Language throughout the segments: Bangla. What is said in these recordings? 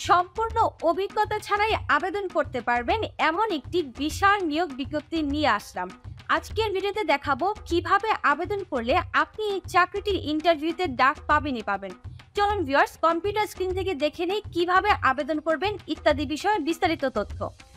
সম্পূর্ণ অভিজ্ঞতা ছাড়াই আবেদন করতে পারবেন এমন একটি বিশাল নিয়োগ বিজ্ঞপ্তি নিয়ে আসলাম। আজকের ভিডিওতে দেখাবো কিভাবে আবেদন করলে আপনি এই চাকরিটির ইন্টারভিউতে ডাক পাবেনই পাবেন। চলুন ভিউয়ার্স, কম্পিউটার স্ক্রিন থেকে দেখে নেই কিভাবে আবেদন করবেন ইত্যাদি বিষয়ে বিস্তারিত তথ্য।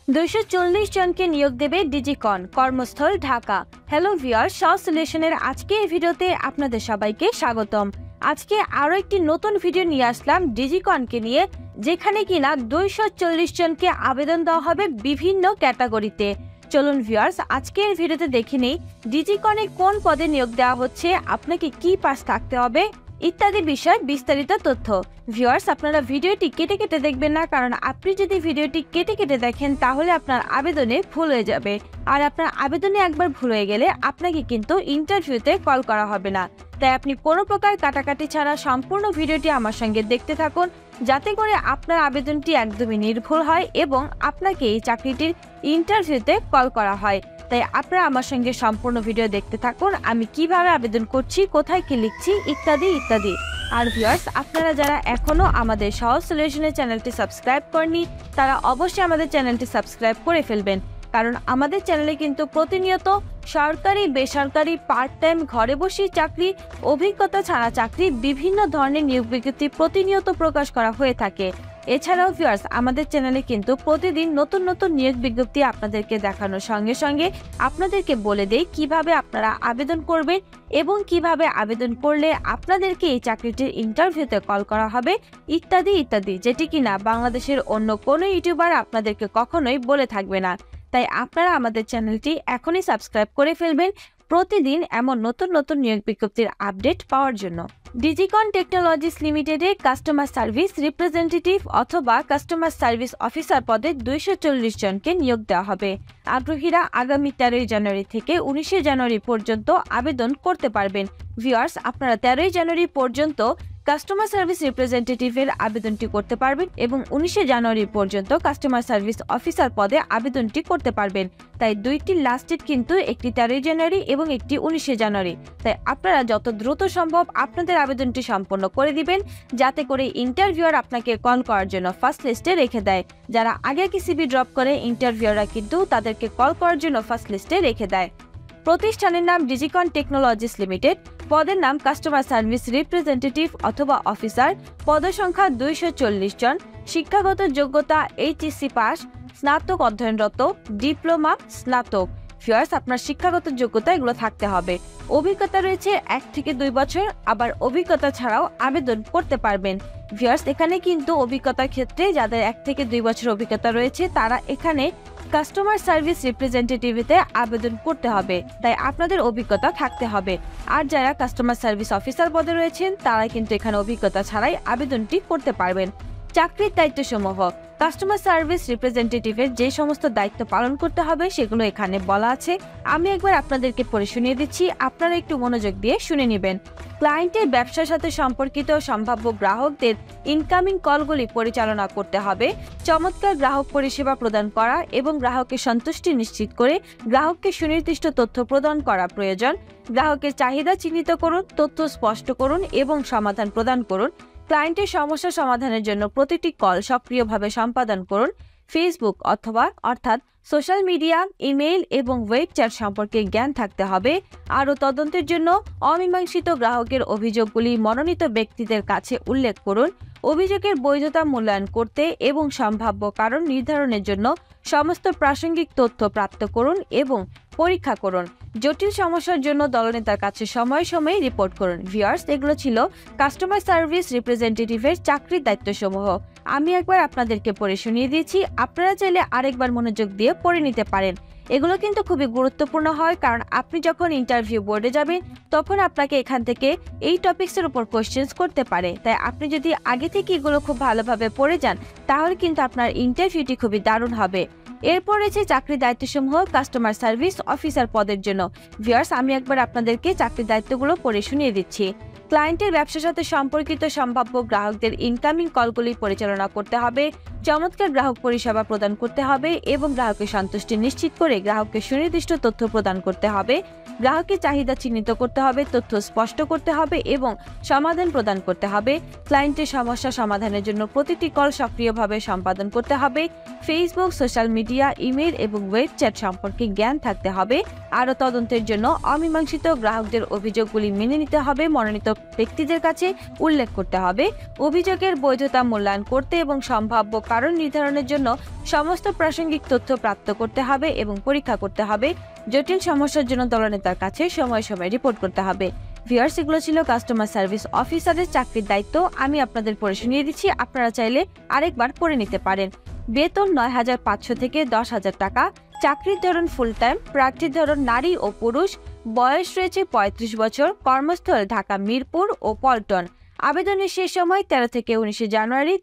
240 জনকে নিয়োগ দেবে ডিজিকন, কর্মস্থল ঢাকা। হ্যালো ভিউয়ার্স, সহজ সলিউশনের আজকের ভিডিওতে আপনাদের সবাইকে স্বাগতম। আজকে আরো একটি নতুন ভিডিও নিয়ে আসলাম ডিজিকনকে নিয়ে, যেখানে কিনা 240 জনকে আবেদন দেওয়া হবে বিভিন্ন ক্যাটাগরিতে। চলুন ভিউয়ার্স, আজকের ভিডিওতে দেখে নেই ডিজিকনে কোন পদে নিয়োগ দেওয়া হচ্ছে, আপনাকে কি পাস থাকতে হবে ইত্যাদি বিষয় বিস্তারিত তথ্য। ভিউয়ার্স, আপনারা ভিডিওটি কেটে কেটে দেখবেন না, কারণ আপনি যদি ভিডিওটি কেটে কেটে দেখেন তাহলে আপনার আবেদনে ভুল হয়ে যাবে, আর আপনার আবেদনে একবার ভুল হয়ে গেলে আপনাকে কিন্তু ইন্টারভিউতে কল করা হবে না। তাই আপনি কোনো প্রকার কাটাকাটি ছাড়া সম্পূর্ণ ভিডিওটি আমার সঙ্গে দেখতে থাকুন, যাতে করে আপনার আবেদনটি একদমই নির্ভুল হয় এবং আপনাকে এই চাকরিটির ইন্টারভিউতে কল করা হয়। তাই আপনারা আমার সঙ্গে সম্পূর্ণ ভিডিও দেখতে থাকুন, আমি কিভাবে আবেদন করছি, কোথায় কি লিখছি ইত্যাদি ইত্যাদি। আর ভিউয়ার্স, আপনারা যারা এখনো আমাদের সহজ সলিউশনের চ্যানেলটি সাবস্ক্রাইব করেননি, তারা অবশ্যই আমাদের চ্যানেলটি সাবস্ক্রাইব করে ফেলবেন, কারণ আমাদের চ্যানেলে কিন্তু প্রতিনিয়ত সরকারি, বেসরকারি, পার্ট টাইম, ঘরে বসে চাকরি, অভিজ্ঞতা ছাড়া চাকরি, বিভিন্ন ধরনের নিয়োগ বিজ্ঞপ্তি প্রতিনিয়ত প্রকাশ করা হয়ে থাকে। এছাড়াও ভিউয়ার্স, আমাদের চ্যানেলে কিন্তু প্রতিদিন নতুন নতুন নিয়োগ বিজ্ঞপ্তি আপনাদেরকে দেখানোর সঙ্গে সঙ্গে আপনাদেরকে বলে দেই কিভাবে আপনারা আবেদন করবেন এবং কিভাবে আবেদন করলে আপনাদেরকে এই চাকরিটির ইন্টারভিউতে কল করা হবে ইত্যাদি ইত্যাদি, যেটি কিনা বাংলাদেশের অন্য কোনো ইউটিউবার আপনাদেরকে কখনোই বলে থাকবে না। তাই আপনারা আমাদের চ্যানেলটি এখনই সাবস্ক্রাইব করে ফেলবেন প্রতিদিন এমন নতুন নতুন নিয়োগ বিজ্ঞপ্তির আপডেট পাওয়ার জন্য। ডিজিকন টেকনোলজিস লিমিটেডে কাস্টমার সার্ভিস রিপ্রেজেন্টেটিভ অথবা কাস্টমার সার্ভিস অফিসার পদে 240 জনকে নিয়োগ দেওয়া হবে। আগ্রহীরা আগামী 13 জানুয়ারি থেকে 19 জানুয়ারি পর্যন্ত আবেদন করতে পারবেন। ভিউয়ার্স, আপনারা 13 জানুয়ারি পর্যন্ত কাস্টমার সার্ভিস রিপ্রেজেন্টেটিভের আবেদনটি করতে পারবেন এবং 19 জানুয়ারি পর্যন্ত কাস্টমার সার্ভিস অফিসার পদে আবেদনটি করতে পারবেন। তাই দুইটি লাস্ট ডেট কিন্তু, একটি 13 জানুয়ারি এবং একটি 19 জানুয়ারি। তাই আপনারা যত দ্রুত সম্ভব আপনাদের আবেদনটি সম্পন্ন করে দিবেন, যাতে করে ইন্টারভিউয়ার আপনাকে কল করার জন্য ফার্স্ট লিস্টে রেখে দেয়। যারা আগে কি সিভি ড্রপ করে, ইন্টারভিউয়াররা কিন্তু তাদেরকে কল করার জন্য ফার্স্ট লিস্টে রেখে দেয়। প্রতিষ্ঠানের নাম ডিজিকন টেকনোলজিস লিমিটেড, পদের নাম কাস্টমার সার্ভিস রিপ্রেজেন্টেটিভ অথবা অফিসার, পদসংখ্যা 240 জন, শিক্ষাগত যোগ্যতা এইচএসসি পাস, স্নাতক অধ্যয়নরত, ডিপ্লোমা, স্নাতক। ভিউয়ার্স, আপনার শিক্ষাগত যোগ্যতা এগুলো থাকতে হবে। অভিজ্ঞতা রয়েছে 1 থেকে 2 বছর, আবার অভিজ্ঞতা ছাড়াও আবেদন করতে পারবেন। ভিউয়ার্স, এখানে কিন্তু অভিজ্ঞতার ক্ষেত্রে যাদের 1 থেকে 2 বছর অভিজ্ঞতা রয়েছে তারা এখানে কাস্টমার সার্ভিস রিপ্রেজেন্টেটিভতে আবেদন করতে হবে, তাই আপনাদের অভিজ্ঞতা থাকতে হবে। আর যারা কাস্টমার সার্ভিস অফিসার পদে রয়েছেন তারা কিন্তু এখানে অভিজ্ঞতা ছাড়াই আবেদনটি করতে পারবেন। চাকরির দায়িত্বসমূহ, কাস্টমার সার্ভিস রিপ্রেজেন্টেটিভের যে সমস্ত দায়িত্ব পালন করতে হবে সেগুলো এখানে বলা আছে। আমি একবার আপনাদেরকে পড়ে শুনিয়ে দিচ্ছি, আপনারা একটু মনোযোগ দিয়ে শুনে নেবেন। ক্লায়েন্টের ব্যবসার সাথে সম্পর্কিত সম্ভাব্য গ্রাহকদের ইনকামিং কলগুলি পরিচালনা করতে হবে। চমৎকার গ্রাহক পরিষেবা প্রদান করা এবং গ্রাহকের সন্তুষ্টি নিশ্চিত করে গ্রাহককে সুনির্দিষ্ট তথ্য প্রদান করা প্রয়োজন। গ্রাহকের চাহিদা চিহ্নিত করুন, তথ্য স্পষ্ট করুন এবং সমাধান প্রদান করুন। ক্লায়েন্টের সমস্যা সমাধানের জন্য প্রতিটি কল সক্রিয়ভাবে সম্পাদন করুন। ফেসবুক অর্থাৎ সোশ্যাল মিডিয়া, ইমেইল এবং ওয়েব চ্যাট সম্পর্কে জ্ঞান থাকতে হবে। আরও তদন্তের জন্য অমীমাংসিত গ্রাহকের অভিযোগগুলি মনোনীত ব্যক্তিদের কাছে উল্লেখ করুন। অভিযোগের বৈধতা মূল্যায়ন করতে এবং সম্ভাব্য কারণ নির্ধারণের জন্য সমস্ত প্রাসঙ্গিক তথ্য প্রাপ্ত করুন এবং পরীক্ষা করুন। জটিল সমস্যার জন্য দলনেতার কাছে সময়ে সময়ে রিপোর্ট করুন। ভিউয়ার্স, এগুলো ছিল কাস্টমার সার্ভিস রিপ্রেজেন্টেটিভের চাকরির দায়িত্বসমূহ। আমি একবার আপনাদেরকে পড়ে শুনিয়ে দিয়েছি, আপনারা চাইলে আরেকবার মনোযোগ দিয়ে পড়ে নিতে পারেন। এগুলো কিন্তু খুবই গুরুত্বপূর্ণ হয়, কারণ আপনি যখন ইন্টারভিউ বোর্ডে যাবেন তখন আপনাকে এখান থেকে এই টপিকসের উপর কোশ্চেন্স করতে পারে। তাই আপনি যদি আগে থেকে এগুলো খুব ভালোভাবে পড়ে যান তাহলে কিন্তু আপনার ইন্টারভিউটি খুবই দারুণ হবে। এরপর রয়েছে চাকরির দায়িত্বসমূহ কাস্টমার সার্ভিস অফিসার পদের জন্য। ভিউয়ার্স, আমি একবার আপনাদেরকে চাকরির দায়িত্বগুলো পড়ে শুনিয়ে দিচ্ছি। ক্লায়েন্টের ব্যবসার সাথে সম্পর্কিত সম্ভাব্য গ্রাহকদের ইনকামিং কলগুলি পরিচালনা করতে হবে। চমৎকার গ্রাহক পরিষেবা প্রদান করতে হবে এবং গ্রাহকের সন্তুষ্টি নিশ্চিত করে গ্রাহককে সুনির্দিষ্ট তথ্য প্রদান করতে হবে। গ্রাহকের চাহিদা চিহ্নিত করতে হবে, তথ্য স্পষ্ট করতে হবে এবং সমাধান প্রদান করতে হবে। ক্লায়েন্টের সমস্যা সমাধানের জন্য প্রতিটি কল সক্রিয়ভাবে সম্পাদন করতে হবে। ফেসবুক, সোশ্যাল মিডিয়া, ইমেল এবং ওয়েব চ্যাট সম্পর্কে জ্ঞান থাকতে হবে। আরও তদন্তের জন্য অমীমাংসিত গ্রাহকদের অভিযোগগুলি মেনে নিতে হবে, মনোনীত ব্যক্তিদের কাছে উল্লেখ করতে হবে। অভিযোগের বৈধতা মূল্যায়ন করতে এবং সম্ভাব্য কারণ নির্ধারণের জন্য সমস্ত প্রাসঙ্গিক তথ্য প্রাপ্ত করতে হবে এবং পরীক্ষা করতে হবে। জটিল সমস্যার জন্য দলনেতার কাছে সময় সময় রিপোর্ট করতে হবে। ভিউয়ার্স, এগুলো ছিল কাস্টমার সার্ভিস অফিসারের চাকরির দায়িত্ব। আমি আপনাদের পড়ে শুনিয়ে দিচ্ছি, আপনারা চাইলে আরেকবার পড়ে নিতে পারেন। বেতন ৯,৫০০ থেকে ১০,০০০ টাকা। চাকরির ধরন ফুল টাইম। প্রার্থীর ধরন নারী ও পুরুষ। বয়স রয়েছে ৩৫ বছর। কর্মস্থল ঢাকা মিরপুর ও পল্টন। আবেদনের শেষ সময় ১৩ থেকে ১৯ জানুয়ারি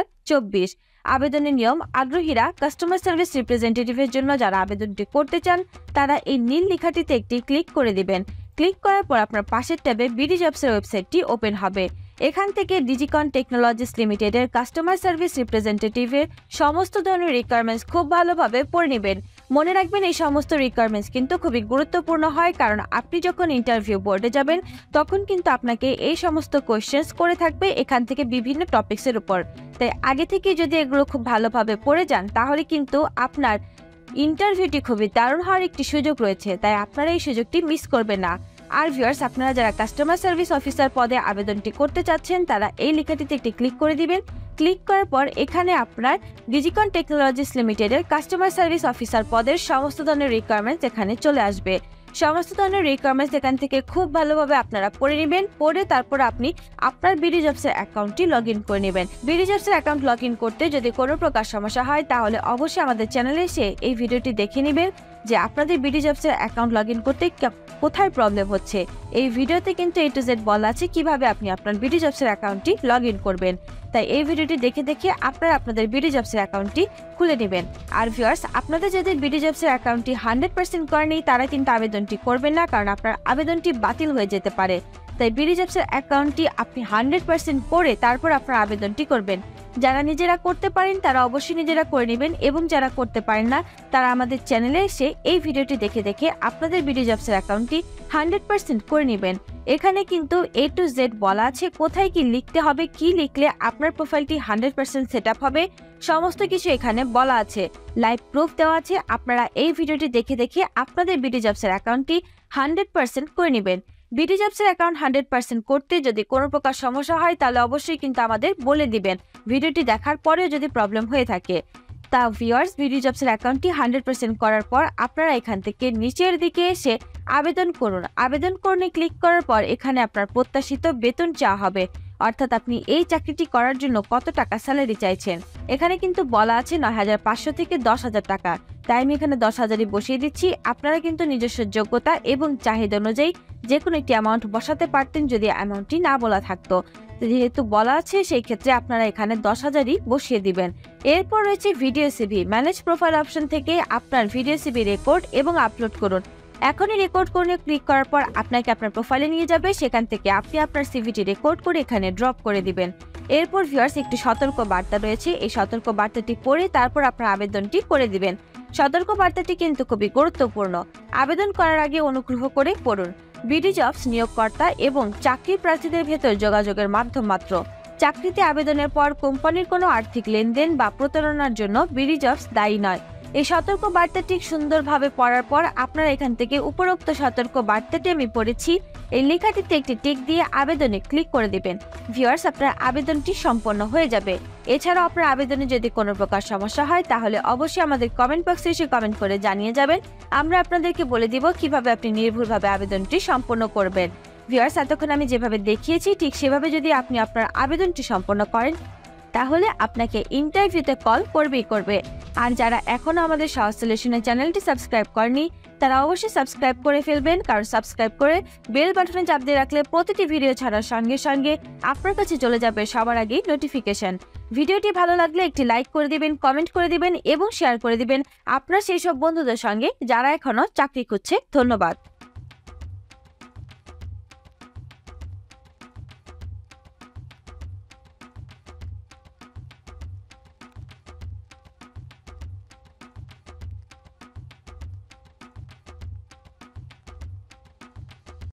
২০২৪। আবেদনের নিয়ম: আগ্রহীরা কাস্টমার সার্ভিস রিপ্রেজেন্টেটিভের জন্য যারা আবেদনটি করতে চান তারা এই নীল লেখাটিতে একটি ক্লিক করে দিবেন। ক্লিক করার পর আপনার পাশের ট্যাবে বিডি জবসের ওয়েবসাইটটি ওপেন হবে। এখান থেকে ডিজিকন টেকনোলজিস লিমিটেডের কাস্টমার সার্ভিস রিপ্রেজেন্টেটিভের সমস্ত ধরনের রিকোয়ারমেন্টস খুব ভালোভাবে পড়ে নেবেন। মনে রাখবেন, এই সমস্ত রিকোয়ারমেন্টস কিন্তু খুবই গুরুত্বপূর্ণ হয়, কারণ আপনি যখন ইন্টারভিউ বোর্ডে যাবেন তখন কিন্তু আপনাকে এই সমস্ত কোয়েশ্চেন্স করে থাকবে এখান থেকে বিভিন্ন টপিকসের উপর। তাই আগে থেকে যদি এগুলো খুব ভালোভাবে পড়ে যান তাহলে কিন্তু আপনার ইন্টারভিউটি খুবই দারুণ হওয়ার একটি সুযোগ রয়েছে, তাই আপনারা এই সুযোগটি মিস করবেন না। আর ভিউয়ার্স, আপনারা যারা কাস্টমার সার্ভিস অফিসার পদে আবেদনটি করতে চাচ্ছেন তারা এই লেখাটিতে একটি ক্লিক করে দিবেন। ক্লিক করার পর এখানে আপনার ডিজিকন টেকনোলজিস লিমিটেডের কাস্টমার সার্ভিস অফিসার পদের সমস্ত ধরনের রিকোয়ারমেন্টস এখানে চলে আসবে। সমস্ত ধরনের রিকোয়ারমেন্টস এখান থেকে খুব ভালোভাবে আপনারা পড়ে নেবেন। পড়ে তারপর আপনি আপনার বিডি জবসের অ্যাকাউন্টটি লগ ইন করে নেবেন। বিডি জবসের অ্যাকাউন্ট লগ ইন করতে যদি কোনো প্রকার সমস্যা হয় তাহলে অবশ্যই আমাদের চ্যানেলে এসে এই ভিডিওটি দেখে নেবেন যে আপনাদের বিডি জবসের অ্যাকাউন্ট লগ ইন করতে কোথায় প্রবলেম হচ্ছে। এই ভিডিওতে কিন্তু A to Z বলা আছে কিভাবে আপনি আপনার বিডি জবসের অ্যাকাউন্টটি লগ ইন করবেন। তাই এই ভিডিওটি দেখে দেখে আপনারা আপনাদের বিডি জবসের অ্যাকাউন্টটি খুলে নেবেন। আর ভিউয়ার্স, আপনাদের যাদের বিডি জবসের অ্যাকাউন্টটি 100% করেনি তারা কিন্তু আবেদনটি করবেন না, কারণ আপনার আবেদনটি বাতিল হয়ে যেতে পারে। তাই বিডি জবসের অ্যাকাউন্টটি আপনি 100% করে তারপর আপনার আবেদনটি করবেন। যারা নিজেরা করতে পারেন তারা অবশ্যই নিজেরা করে নেবেন এবং যারা করতে পারেন না তারা আমাদের চ্যানেলে এসে এই ভিডিওটি দেখে দেখে আপনাদের বিডি জবসের অ্যাকাউন্টটি 100% করে নেবেন। এখানে কিন্তু A to Z বলা আছে কোথায় কি লিখতে হবে, কি লিখলে আপনার প্রোফাইলটি 100% সেটআপ হবে, সমস্ত কিছু এখানে বলা আছে। লাইভ প্রুফ দেওয়া আছে। আপনারা এই ভিডিওটি দেখে দেখে আপনাদের বিডি জবসের অ্যাকাউন্টটি 100% করে নেবেন। বিডি জবসের অ্যাকাউন্ট 100% করতে যদি কোনো প্রকার সমস্যা হয় তাহলে অবশ্যই কিন্তু আমাদের বলে দিবেন, ভিডিওটি দেখার পরেও যদি প্রবলেম হয়ে থাকে। তা ভিউয়ার্স, বিডি জবসের অ্যাকাউন্টটি 100% করার পর আপনারা এখান থেকে নিচের দিকে এসে আবেদন করুন। আবেদন করুন ক্লিক করার পর এখানে আপনার প্রত্যাশিত বেতন চাওয়া হবে, অর্থাৎ আপনি এই চাকরিটি করার জন্য কত টাকা স্যালারি চাইছেন। এখানে কিন্তু বলা আছে ৯,৫০০ থেকে ১০,০০০ টাকা। তাই আমি এখানে ১০,০০০ই বসিয়ে দিচ্ছি। আপনারা কিন্তু নিজস্ব যোগ্যতা এবং চাহিদা অনুযায়ী যে কোনো একটি অ্যামাউন্ট বসাতে পারতেন যদি অ্যামাউন্টটি না বলা থাকতো। যেহেতু বলা আছে সেই ক্ষেত্রে আপনারা এখানে ১০,০০০ই বসিয়ে দিবেন। এরপর রয়েছে video CV. Manage profile option থেকে আপনার ভিডিও সিভি রেকর্ড এবং আপলোড করুন। এখনই রেকর্ড করে ক্লিক করার পর আপনাকে আপনার প্রোফাইলে নিয়ে যাবে। সেখান থেকে আপনি আপনার সিভিটি রেকর্ড করে এখানে ড্রপ করে দিবেন। এরপর ভিউয়ার্স, একটি সতর্ক বার্তা রয়েছে। এই সতর্ক বার্তাটি পড়ে তারপর আপনার আবেদনটি করে দিবেন। সতর্ক বার্তাটি কিন্তু খুবই গুরুত্বপূর্ণ। আবেদন করার আগে অনুগ্রহ করে পড়ুন। বিডি জবস নিয়োগকর্তা এবং চাকরি প্রার্থীদের ভেতর যোগাযোগের মাধ্যম মাত্র। চাকরিতে আবেদনের পর কোম্পানির কোনো আর্থিক লেনদেন বা প্রতারণার জন্য বিডি জবস দায়ী নয়। এই সতর্ক বার্তাটি সুন্দরভাবে পড়ার পর আপনারা এখান থেকে উপরোক্ত সতর্ক বার্তাটি আমি পড়েছি এই লেখাটিতে একটি টিক দিয়ে আবেদনে ক্লিক করে দিবেন। ভিউয়ার্স, আপনার আবেদনটি সম্পন্ন হয়ে যাবে। এছাড়াও আপনার আবেদনে যদি কোনো প্রকার সমস্যা হয় তাহলে অবশ্যই আমাদের কমেন্ট বক্সে এসে কমেন্ট করে জানিয়ে যাবেন। আমরা আপনাদেরকে বলে দিব কিভাবে আপনি নির্ভুলভাবে আবেদনটি সম্পন্ন করবেন। ভিউয়ার্স, এতক্ষণ আমি যেভাবে দেখিয়েছি ঠিক সেভাবে যদি আপনি আপনার আবেদনটি সম্পন্ন করেন তাহলে আপনাকে ইন্টারভিউতে কল করবেই করবে। আর যারা এখনো আমাদের সহজ সলিউশনের চ্যানেলটি সাবস্ক্রাইব করেনি তারা অবশ্যই সাবস্ক্রাইব করে ফেলবেন, কারণ সাবস্ক্রাইব করে বেল বাটনে চাপ দিয়ে রাখলে প্রতিটি ভিডিও ছাড়ার সঙ্গে সঙ্গে আপনার কাছে চলে যাবে সবার আগে নোটিফিকেশন। ভিডিওটি ভালো লাগলে একটি লাইক করে দিবেন, কমেন্ট করে দিবেন এবং শেয়ার করে দিবেন আপনার সেই সব বন্ধুদের সঙ্গে যারা এখনো চাকরি খুঁজছে। ধন্যবাদ।